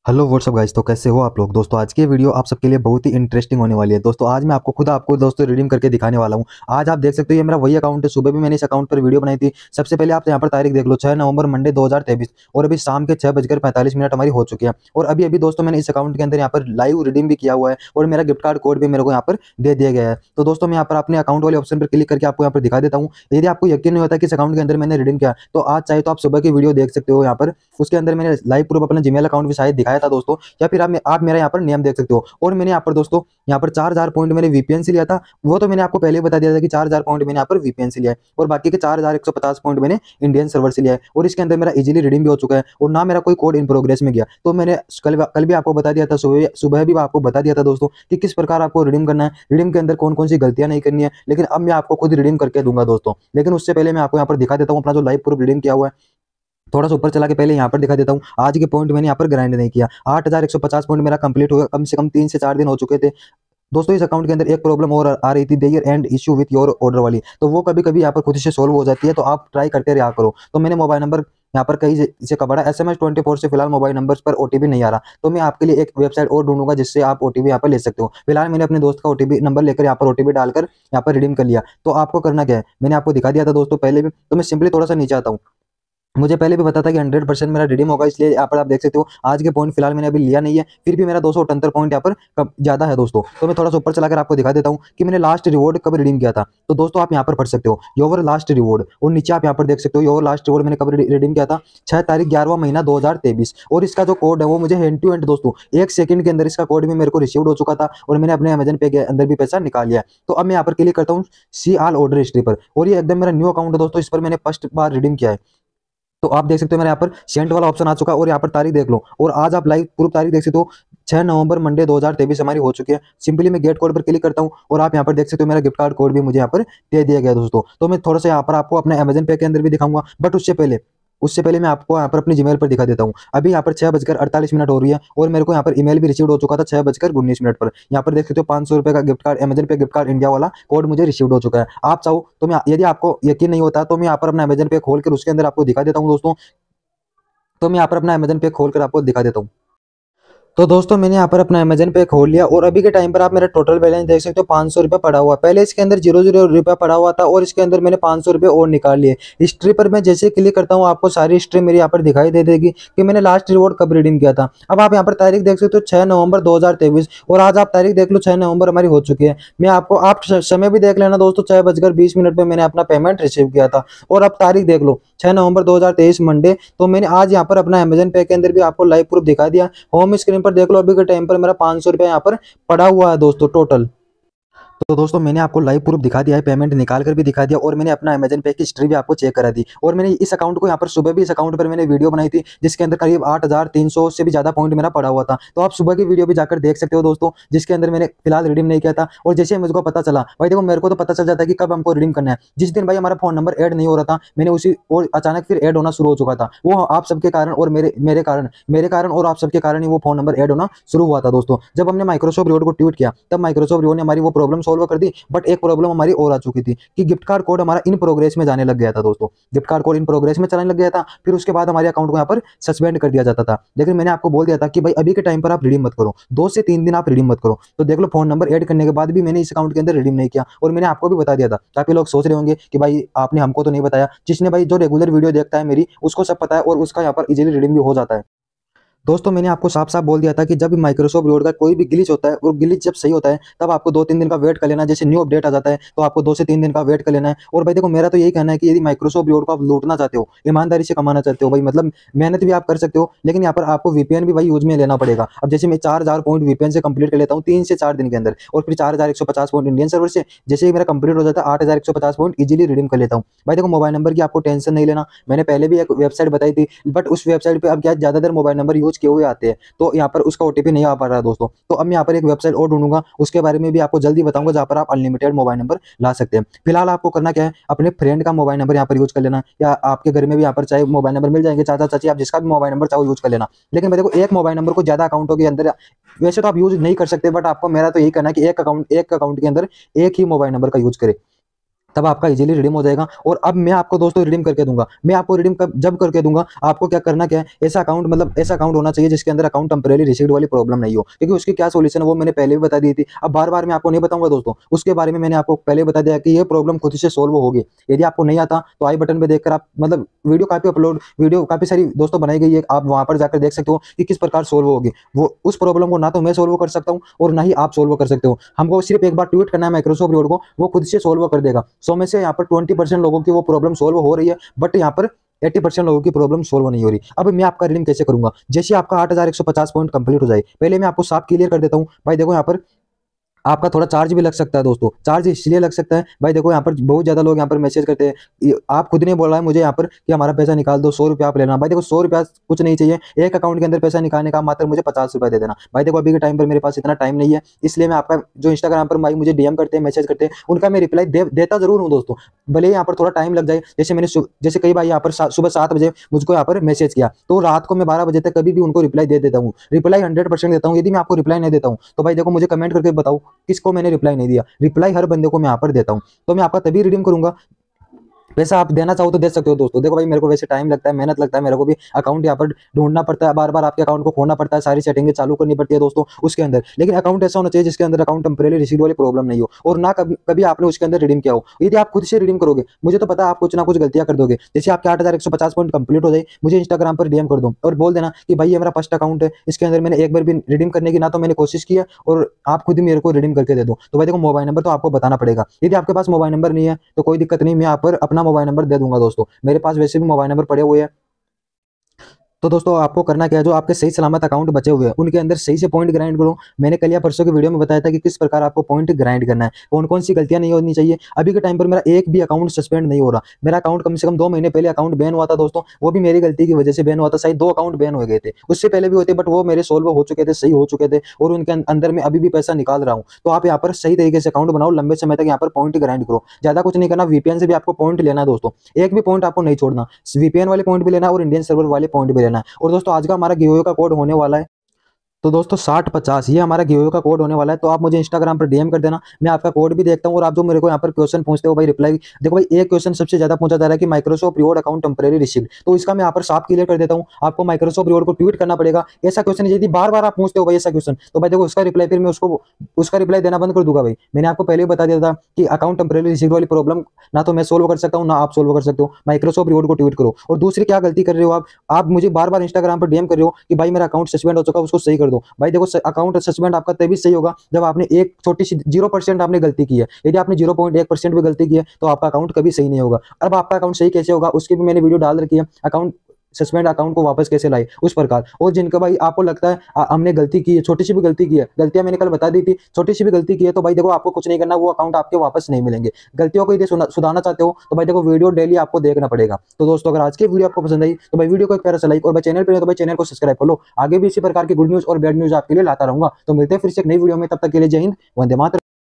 Hello what's up guys. तो कैसे हो आप लोग दोस्तों। आज की वीडियो आप सबके लिए बहुत ही इंटरेस्टिंग होने वाली है दोस्तों। आज मैं आपको दोस्तों रिडीम करके दिखाने वाला हूं। आज आप देख सकते हो ये मेरा वही अकाउंट है। सुबह भी मैंने इस अकाउंट पर वीडियो बनाई थी। सबसे पहले आप यहाँ पर तारीख देख लो, 6 नवंबर मंडे 2023 और अभी शाम के 6:45 हमारी हो चुकी है। और अभी अभी दोस्तों मैंने इस अकाउंट के अंदर यहाँ पर लाइव रिडीम भी किया हुआ है और मेरा गिफ्ट कार्ड कोड भी मेरे को यहाँ पर दे दिया गया है। तो दोस्तों मैं यहाँ पर अपने अकाउंट वाले ऑप्शन पर क्लिक करके आपको यहाँ पर दिखा देता हूँ। यदि आपको यकीन नहीं होता कि इस अकाउंट के अंदर मैंने रिडीम किया तो आज चाहे तो आप सुबह की वीडियो देख सकते हो। यहाँ पर उसके अंदर मैंने लाइव प्रूफ अपना जीमेल अकाउंट भी शायद दिखाया था दोस्तों, या फिर आप मेरा यहाँ पर नियम देख सकते हो। और मैंने यहाँ पर दोस्तों यहाँ पर 4000 पॉइंट मैंने वीपीएन से लिया था। वो तो मैंने आपको पहले ही बता दिया था कि 4000 पॉइंट मैंने यहाँ पर वीपीएन से लिया है और बाकी के 4150 पॉइंट मैंने इंडियन सर्वर से लिया है। और इसके अंदर मेरा इजीली रिडीम भी हो चुका है और ना मेरा कोई कोड इन प्रोग्रेस में गया। तो मैंने कल भी आपको बता दिया था, सुबह सुबह भी आपको बता दिया था दोस्तों कि किस प्रकार आपको रिडीम करना है, रिडीम के अंदर कौन कौन सी गलतियां नहीं करनी है। लेकिन अब मैं आपको खुद रिडीम करके दूंगा दोस्तों। लेकिन उससे पहले मैं आपको यहाँ पर दिखा देता हूँ अपना जो लाइव प्रूफ रिडीम किया हुआ है। थोड़ा सा ऊपर चला के पहले यहाँ पर दिखा देता हूँ। आज के पॉइंट मैंने यहाँ पर ग्राइंड नहीं किया। 8150 पॉइंट मेरा कंप्लीट हो गया। कम से कम 3 से 4 दिन हो चुके थे दोस्तों। इस अकाउंट के अंदर एक प्रॉब्लम और आ रही थी, there and issue with your order वाली। तो वो कभी कभी यहाँ पर खुद से सोल्व हो जाती है, तो आप ट्राई करते रहा करो। तो मैंने मोबाइल नंबर यहाँ पर कहीं से कबाड़ा SMS 24 से फिलहाल मोबाइल नंबर पर ओटीपी नहीं आ रहा। तो मैं आपके लिए एक वेबसाइट और ढूंढूंगा जिससे आप ओटीपी यहाँ पर ले सकते हो। फिलहाल मैंने अपने दोस्त का ओटीपी नंबर लेकर यहाँ पर ओटीपी डालकर यहाँ पर रिडीम कर लिया। तो आपको करना क्या है, मैंने आपको दिखा दिया था दोस्तों पहले भी। तो मैं सिंपली थोड़ा सा नीचे आता हूँ। मुझे पहले भी पता था कि 100% मेरा रिडीम होगा, इसलिए यहाँ पर आप देख सकते हो आज के पॉइंट फिलहाल मैंने अभी लिया नहीं है। फिर भी मेरा 278 पॉइंट यहाँ पर ज्यादा है दोस्तों। तो मैं थोड़ा सा ऊपर चलाकर आपको दिखा देता हूँ कि मैंने लास्ट रिवॉर्ड कब रिडीम किया था। तो दोस्तों आप यहाँ पर पढ़ सकते हो योर लास्ट रिवॉर्ड, और नीचे आप यहाँ पर देख सकते हो योर लास्ट रिवॉर्ड मैंने कब रिडीम किया था, 6 तारीख 11वां महीना 2023। और इसका जो कोड है वो मुझे हैंड टू हैंड दोस्तों 1 सेकंड के अंदर इसका कोड भी मेरे को रिसीव हो चुका था और मैंने अपने अमेजन पे के अंदर भी पैसा निकाल लिया। तो अब मैं यहाँ पर क्लिक करता हूँ सी ऑल ऑर्डर हिस्ट्री पर, और ये एकदम मेरा न्यू अकाउंट है दोस्तों। इस पर मैंने फर्स्ट बार रिडीम किया है। तो आप देख सकते हो मेरे यहाँ पर सेंट वाला ऑप्शन आ चुका है और यहाँ पर तारीख देख लो। और आज आप लाइव प्रूफ तारीख देख सकते हो, 6 नवंबर मंडे 2023 हमारी हो चुकी है। सिंपली मैं गेट कोड पर क्लिक करता हूँ और आप यहाँ पर देख सकते हो मेरा गिफ्ट कार्ड कोड भी मुझे यहाँ पर दे दिया गया दोस्तों। तो मैं थोड़ा सा यहाँ पर आपको अपने अमेजन पे के अंदर भी दिखाऊंगा, बट उससे पहले मैं आपको यहाँ पर अपनी जीमेल पर दिखा देता हूँ। अभी यहाँ पर 6:48 हो रही है और मेरे को यहाँ पर ईमेल भी रिसीव हो चुका था 6:19 पर। यहाँ पर देख सकते हो 500 रुपये का gift card, Amazon pay gift card India वाला कोड मुझे रिसीव हो चुका है। आप चाहो तो मैं, यदि आपको यकीन नहीं होता तो मैं यहाँ पर अपना अमेजन पे खोल कर उसके अंदर आपको दिखा देता हूँ दोस्तों। तो मैं यहाँ पर अपना अमेजन पे खोल कर आपको दिखा देता हूँ। तो दोस्तों मैंने यहाँ पर अपना अमेजन पे खोल लिया और अभी के टाइम पर आप मेरा टोटल बैलेंस देख सकते हो, 500 रुपये पड़ा हुआ है। पहले इसके अंदर 0 पड़ा हुआ था और इसके अंदर मैंने 500 रुपये और निकाल लिए। हिस्ट्री पर मैं जैसे क्लिक करता हूँ आपको सारी हिस्ट्री मेरी यहाँ पर दिखाई दे देगी कि मैंने लास्ट रिवॉर्ड कब रिडीम किया था। अब आप यहाँ पर तारीख देख सकते हो 6 नवंबर 2023 और आज आप तारीख देख लो 6 नवंबर हमारी हो चुकी है। मैं आपको आप समय भी देख लेना दोस्तों, 6:20 पे मैंने अपना पेमेंट रिसीव किया था। और अब तारीख देख लो 6 नवंबर 2023 मंडे। तो मैंने आज यहाँ पर अपना अमेजन पे के अंदर भी आपको लाइव प्रूफ दिखा दिया। होम स्क्रीन पर देख लो अभी के टाइम पर मेरा 500 रुपया यहाँ पर पड़ा हुआ है दोस्तों टोटल। तो दोस्तों मैंने आपको लाइव प्रूफ दिखा दिया है, पेमेंट निकाल कर भी दिखा दिया और मैंने अपना अमेजन पे की हिस्ट्री भी आपको चेक करा दी। और मैंने इस अकाउंट को यहाँ पर सुबह भी इस अकाउंट पर मैंने वीडियो बनाई थी जिसके अंदर करीब 8300 से भी ज्यादा पॉइंट मेरा पड़ा हुआ था। तो आप सुबह की वीडियो भी जाकर देख सकते हो दोस्तों, जिसके अंदर मैंने फिलहाल रिडीम नहीं किया था। और जैसे मुझको पता चला भाई, देखो मेरे को तो पता चल जाता है कि कब हमको रिडीम करना है। जिस दिन भाई हमारा फोन नंबर ऐड नहीं हो रहा था, मैंने उसी और अचानक फिर ऐड होना शुरू हो चुका था। वो आप सबके कारण और मेरे कारण और आप सबके कारण ही वो फोन नंबर ऐड होना शुरू हुआ था दोस्तों। जब हमने माइक्रोसॉफ्ट रिवॉर्ड को ट्वीट किया तब माइक्रोसॉफ्ट रिवॉर्ड ने हमारी वो प्रॉब्लम सॉल्व कर दी। बट एक प्रॉब्लम हमारी और आ चुकी थी कि गिफ्ट कार्ड कोड हमारा इन प्रोग्रेस में जाने लग गया था दोस्तों। Gift card code in progress में चलाने लग गया था, फिर उसके बाद हमारे अकाउंट को यहाँ पर सस्पेंड कर दिया जाता था। लेकिन मैंने आपको बोल दिया था कि भाई अभी के टाइम पर आप रिडीम मत करो, 2 से 3 दिन आप रिडीम मत करो। तो देख लो फोन नंबर ऐड करने के बाद भी मैंने इस अकाउंट के अंदर रिडीम नहीं किया और मैंने आपको भी बता दिया था। काफी लोग सोच रहे होंगे कि भाई आपने हमको तो नहीं बताया। जिसने भाई जो रेगुलर वीडियो देखता है मेरी, उसको सब पता है और उसका यहाँ पर इजीली रिडीम भी हो जाता है दोस्तों। मैंने आपको साफ साफ बोल दिया था कि जब भी माइक्रोसॉफ्ट वर्ड का कोई भी ग्लिच होता है और ग्लिच जब सही होता है तब आपको 2-3 दिन का वेट कर लेना है। जैसे न्यू अपडेट आ जाता है तो आपको 2 से 3 दिन का वेट कर लेना है। और भाई देखो मेरा तो यही कहना है कि यदि माइक्रोसॉफ्ट वर्ड को आप लूटना चाहते हो, ईमानदारी से कमाना चाहते हो भाई, मतलब मेहनत भी आप कर सकते हो, लेकिन यहाँ पर आपको वीपीएन भी भाई यूज में लेना पड़ेगा। अब जैसे मैं 4000 पॉइंट वीपीएन से कंप्लीट कर लेता हूँ 3 से 4 दिन के अंदर, और फिर 4150 पॉइंट इंडियन सर्वर से जैसे ही मेरा कंप्लीट हो जाता है 8150 पॉइंट इजीली रिडीम कर लेता हूँ। भाई देखो मोबाइल नंबर की आपको टेंशन नहीं लेना, मैंने पहले भी एक वेबसाइट बताई थी, बट उस वेबसाइट पर अब क्या ज्यादातर मोबाइल नंबर यूज किए हुए आते हैं, तो यहाँ पर उसका ओटीपी नहीं आ पा रहा है दोस्तों। तो अब मैं यहाँ पर एक वेबसाइट और ढूंढूंगा, उसके बारे में भी आपको जल्दी बताऊंगा, जहाँ पर आप अनलिमिटेड मोबाइल नंबर ला सकते हैं। फिलहाल आपको करना क्या है, अपने फ्रेंड का मोबाइल नंबर यहाँ पर यूज कर लेना, या आपके घर में भी यहाँ पर चाहे मोबाइल नंबर मिल जाएंगे, चाचा चाची आप जिसका भी मोबाइल नंबर चाहो यूज कर लेना। लेकिन मेरे को एक मोबाइल नंबर को ज्यादा अकाउंटों के अंदर वैसे तो आप यूज नहीं कर सकते, बट आपको मेरा तो यही कहना है कि एक अकाउंट के अंदर एक ही मोबाइल नंबर का यूज करें। तब आपका इजीली रिडीम हो जाएगा। और अब मैं आपको दोस्तों रिडीम करके दूंगा। मैं आपको रिडीम जब करके दूंगा, आपको क्या करना क्या है, ऐसा अकाउंट मतलब ऐसा अकाउंट होना चाहिए जिसके अंदर अकाउंट टेम्परेरी रिसीव्ड वाली प्रॉब्लम नहीं हो, क्योंकि उसकी क्या सोल्यूशन है वो मैंने पहले भी बता दी थी। अब बार बार मैं आपको नहीं बताऊंगा दोस्तों, उसके बारे में मैंने आपको पहले बता दिया कि ये प्रॉब्लम खुद से सोल्व होगी। यदि आपको नहीं आता तो आई बटन पे देखकर आप मतलब वीडियो काफी सारी दोस्तों बनाई गई है, आप वहां पर जाकर देख सकते हो कि किस प्रकार सोल्व होगी वो। उस प्रॉब्लम को ना तो मैं सोल्व कर सकता हूँ और ना ही आप सोल्व कर सकते हो। हमको सिर्फ एक बार ट्वीट करना है माइक्रोसॉफ्ट वर्ड को, वो खुद से सोल्व कर देगा। 100 में से यहाँ पर 20% लोगों की वो प्रॉब्लम सोल्व हो रही है, बट यहाँ पर 80% लोगों की प्रॉब्लम सोल्व नहीं हो रही। अब मैं आपका रिडीम कैसे करूंगा, जैसे आपका 8150 पॉइंट कंप्लीट हो जाए, पहले मैं आपको साफ क्लियर कर देता हूँ भाई। देखो यहाँ पर आपका थोड़ा चार्ज भी लग सकता है दोस्तों। चार्ज इसलिए लग सकता है भाई, देखो यहाँ पर बहुत ज्यादा लोग यहाँ पर मैसेज करते हैं, आप खुद ने बोला है मुझे यहाँ पर कि हमारा पैसा निकाल दो, 100 रुपया आप लेना। भाई देखो 100 रुपया कुछ नहीं चाहिए, एक अकाउंट के अंदर पैसा निकालने का मात्र मुझे 50 रुपया दे देना। भाई देखो अभी के टाइम पर मेरे पास इतना टाइम नहीं है, इसलिए मैं आपका जो इंस्टाग्राम पर भाई मुझे डीएम करते हैं, मैसेज करते हैं, उनका मैं रिप्लाई देता जरूर हूँ दोस्तों, भले ही यहाँ पर थोड़ा टाइम लग जाए। जैसे कई बार यहाँ पर सुबह 7 बजे मुझको यहाँ पर मैसेज किया, तो रात को मैं 12 बजे तक कभी भी उनको रिप्लाई दे देता हूँ। रिप्लाई 100% देता हूँ। यदि मैं आपको रिप्लाई नहीं देता हूँ तो भाई देखो मुझे कमेंट करके बताओ किसको मैंने रिप्लाई नहीं दिया। रिप्लाई हर बंदे को मैं यहाँ पर देता हूँ, तो मैं आपका तभी रिडीम करूंगा। वैसे आप देना चाहो तो दे सकते हो दोस्तों। देखो भाई मेरे को वैसे टाइम लगता है, मेहनत लगता है, मेरे को भी अकाउंट यहाँ पर ढूंढना पड़ता है, बार बार आपके अकाउंट को खोलना पड़ता है, सारी सेटिंगें चालू करनी पड़ती है दोस्तों उसके अंदर। लेकिन अकाउंट ऐसा होना चाहिए जिसके अंदर अकाउंट टेम्परेरी रिसीव वाली प्रॉब्लम नहीं हो, और ना कभी आपने उसके अंदर रिडीम किया हो। यदि आप खुद से रिडीम करोगे, मुझे तो पता है आप कुछ ना कुछ गलतियां कर दोगे। जैसे आपके 8150 पॉइंट कंप्लीट हो जाए, मुझे इंस्टाग्राम पर डीएम कर दो और बोल देना कि भाई ये मेरा फर्स्ट अकाउंट है, इसके अंदर मैंने एक बार भी रिडीम करने की ना तो मैंने कोशिश की है, और आप खुद ही मेरे को रिडीम करके दे दो। तो भाई देखो मोबाइल नंबर तो आपको बताना पड़ेगा। यदि आपके पास मोबाइल नंबर नहीं है तो कोई दिक्कत नहीं, मैं यहाँ पर अपना मोबाइल नंबर दे दूंगा दोस्तों। मेरे पास वैसे भी मोबाइल नंबर पड़े हुए हैं। तो दोस्तों आपको करना क्या है, जो आपके सही सलामत अकाउंट बचे हुए हैं उनके अंदर सही से पॉइंट ग्राइंड करो। मैंने कल या परसों की वीडियो में बताया था कि किस प्रकार आपको पॉइंट ग्राइंड करना है, कौन कौन सी गलतियां नहीं होनी चाहिए। अभी के टाइम पर मेरा एक भी अकाउंट सस्पेंड नहीं हो रहा। मेरा अकाउंट कम से कम 2 महीने पहले अकाउंट बैन हुआ था दोस्तों, वो भी मेरी गलती की वजह से बैन हुआ था। शायद 2 अकाउंट बैन हो गए थे, उससे पहले भी होते बट वो मेरे सोल्व हो चुके थे, सही हो चुके थे, और उनके अंदर में अभी भी पैसा निकाल रहा हूँ। तो आप यहाँ पर सही तरीके से अकाउंट बनाओ, लंबे समय तक यहाँ पर पॉइंट ग्राइंड करो। ज्यादा कुछ नहीं करना, वीपीएन से भी आपको पॉइंट लेना है दोस्तों, एक भी पॉइंट आपको नहीं छोड़ना। वीपीएन वाले पॉइंट भी लेना और इंडियन सर्वर वाले पॉइंट भी लेना है। और दोस्तों आज का हमारा गिव अवे का कोड होने वाला है, तो दोस्तों 6050 ये हमारा गिव अवे का कोड होने वाला है। तो आप मुझे इंस्टाग्राम पर डीएम कर देना, मैं आपका कोड भी देखता हूँ। और आप जो मेरे को यहाँ पर क्वेश्चन पूछते हो भाई, रिप्लाई देखो भाई, एक क्वेश्चन सबसे ज्यादा पूछा जा रहा है कि Microsoft reward account temporary received, तो इसका मैं यहाँ पर साफ क्लियर कर देता हूँ। आपको माइक्रोसॉफ्ट रिवॉर्ड को ट्वीट करना पड़ेगा। ऐसा क्वेश्चन यदि बार बार आप पूछते हो भाई ऐसा क्वेश्चन, तो भाई देखो उसका रिप्लाई फिर मैं उसका रिप्लाई देना बंद कर दूंगा। भाई मैंने आपको पहले ही बता दिया था कि अकाउंट टेम्परेरी रिसीव्ड वाली प्रॉब्लम ना तो मैं सोल्व कर सकता हूँ ना आप सोल्व कर सकते हो। माइक्रोसॉफ्ट रिवॉर्ड को ट्वीट करो। और दूसरी क्या गलती कर रहे हो आप मुझे बार बार इंस्टाग्राम पर डीएम कर रहे हो कि भाई मेरा अकाउंट सस्पेंड हो चुका है, उसको सही कर दो। भाई देखो अकाउंट सस्पेंड आपका तभी सही होगा जब आपने एक छोटी सी 0% आपने गलती की है। यदि आपने 0.1% भी गलती की है तो आपका अकाउंट कभी सही नहीं होगा। अब आपका अकाउंट सही कैसे होगा उसकी भी मैंने वीडियो डाल रखी है, अकाउंट सस्पेंड अकाउंट को वापस कैसे लाए उस प्रकार। और जिनका भाई आपको लगता है हमने गलती की है, छोटी सी भी गलती की है, गलतियां मैंने कल बता दी थी, छोटी सी भी गलती की है तो भाई देखो आपको कुछ नहीं करना, वो अकाउंट आपके वापस नहीं मिलेंगे। गलतियों को यदि सुधारना चाहते हो तो भाई देखो वीडियो डेली आपको देखना पड़ेगा। तो दोस्तों अगर आज की वीडियो आपको पसंद आई तो भाई वीडियो को एक प्यारा सा लाइक, और भाई चैनल पर तो भाई चैनल को सब्सक्राइब कर लो। आगे भी इसी प्रकार की गुड न्यूज और बैड न्यूज आपके लिए लाता रहूंगा। तो मिलते हैं फिर से एक नई वीडियो में, तब तक के लिए जय हिंद, वंदे मातरम।